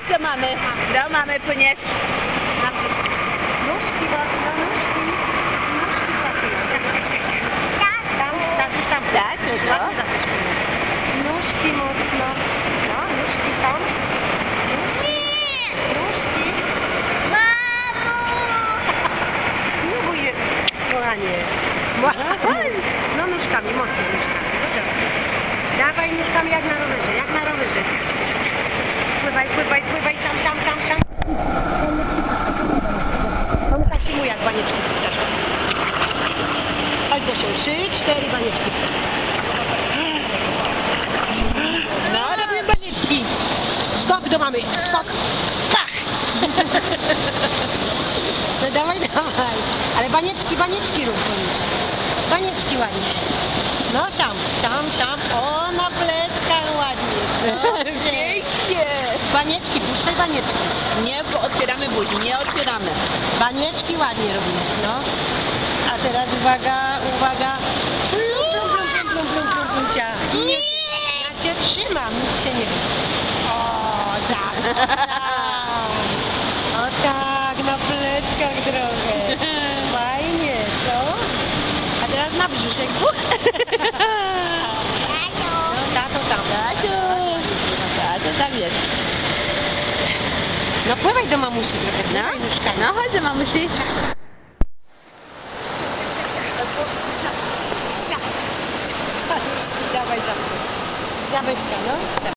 do mamy. Do mamy płyniesz. Na brzuszku. Nóżki mocno, nóżki. Nóżki pracują. Ciach, ciach, ciach, ciach. Tam, tak, już tam. Tak, już No. no. Nóżki mocno. No, nóżki są. Nóżki. Nóżki. Nie bój się, kochanie. No nóżkami, mocno nóżkami. No dobra. Dawaj nóżkami jak na rowerze, jak na rowerze. Ciach, ciach, ciach, ciach. Pływaj, pływaj, pływaj, siam, siam, siam, siam. On Kasimu jak banieczki puszczasz. Chodź Zosiu, 3, 4 banieczki. No, robimy banieczki. Skok do mamy, skok. Pach! No dawaj, dawaj. Ale banieczki, banieczki rób już. Banieczki ładnie. No siam, siam, siam. O, na pleckach ładnie. Proszę. Pięknie. Banieczki, puszczaj banieczki. Nie, bo otwieramy buzi, nie otwieramy. Banieczki ładnie robimy, no. A teraz uwaga, uwaga. Plum, plum, plum, plum, plum, plum, plum, cia. Nie, ja cię trzymam, nic się nie da. O, tak, tak. O tak, na pleckach trochę. Fajnie, co? A teraz na brzuszek. No, tato tam. Tato tam jest. No pływaj do mamusi trochę, No, pływaj nóżkami. no chodź do mamusi. Dawaj żabkę. Żabeczka, no.